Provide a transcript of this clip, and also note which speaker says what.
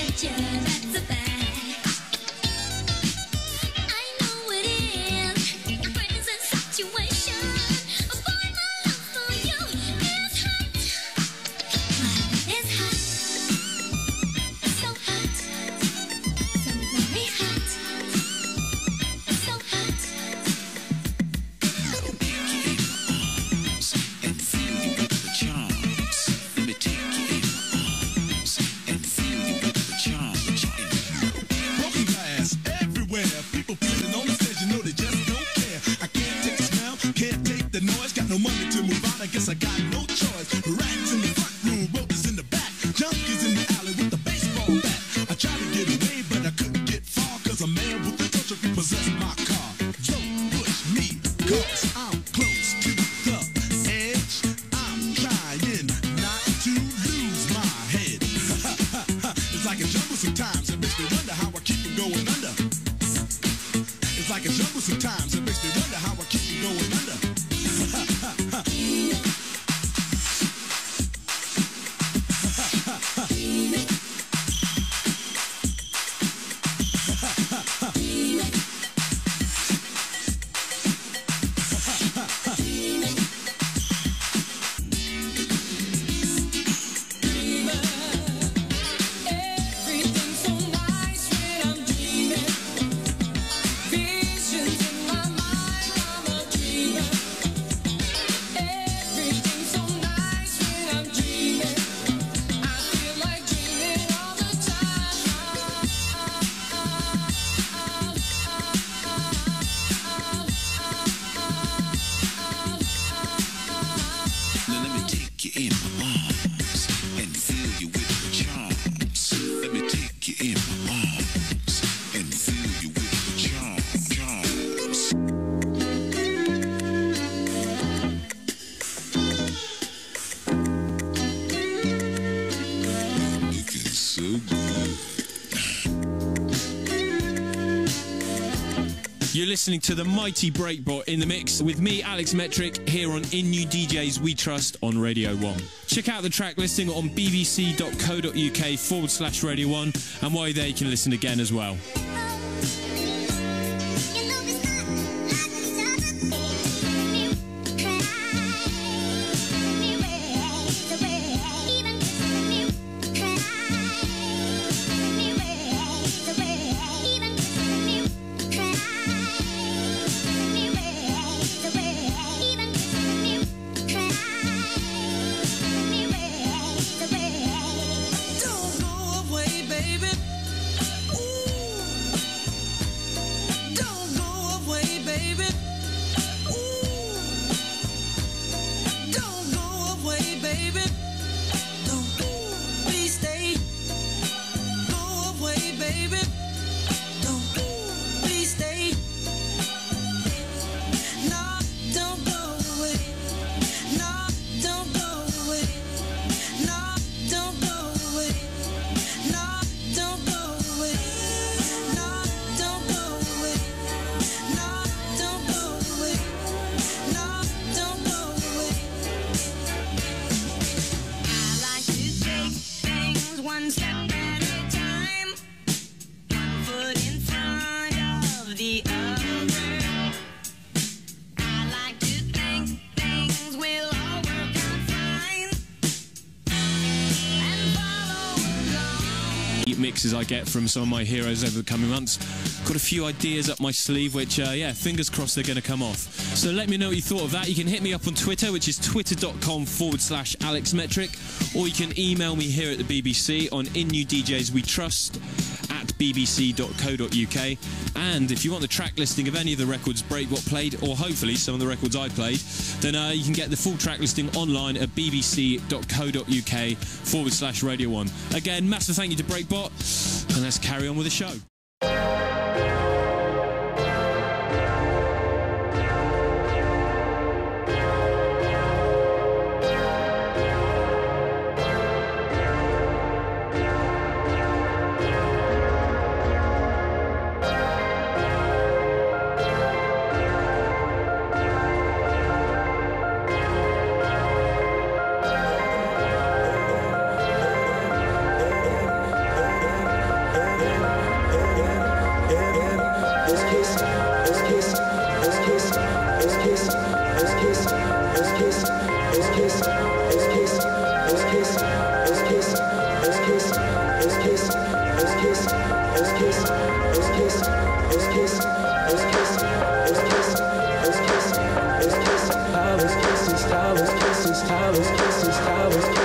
Speaker 1: You're listening to the mighty Breakbot in the mix with me, Alex Metric, here on In New DJs We Trust on Radio 1. Check out the track listing on bbc.co.uk/Radio 1, and while you're there you can listen again as well. Mixes I get from some of my heroes over the coming months. Got a few ideas up my sleeve which, yeah, fingers crossed they're going to come off. So let me know what you thought of that. You can hit me up on Twitter, which is twitter.com/AlexMetric, or you can email me here at the BBC on In New DJs We Trust @bbc.co.uk. And if you want the track listing of any of the records Breakbot played, or hopefully some of the records I played, then you can get the full track listing online at bbc.co.uk/Radio 1. Again, massive thank you to Breakbot, and let's carry on with the show.
Speaker 2: flowers, kisses, towers.